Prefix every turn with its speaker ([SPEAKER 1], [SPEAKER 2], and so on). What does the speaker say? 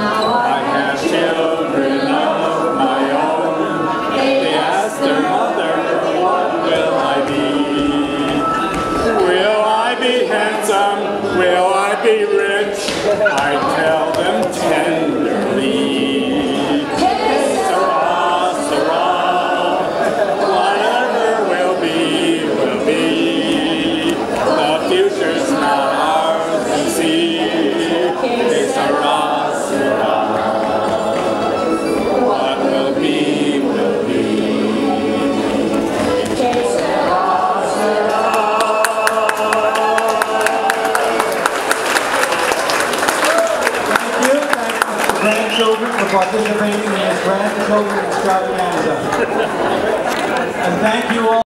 [SPEAKER 1] I have children of my own. They ask their mother, what will I be? Will I be handsome? Will I be rich? I tell them tenderly. Sirrah, sirrah, whatever will be, will be. The future's not ours to see. Sirrah, sirrah, what will be, will be. Sirrah, sirrah.
[SPEAKER 2] Thank you. Thank the grandchildren for participating in this grandchildren extravaganza. And thank you all.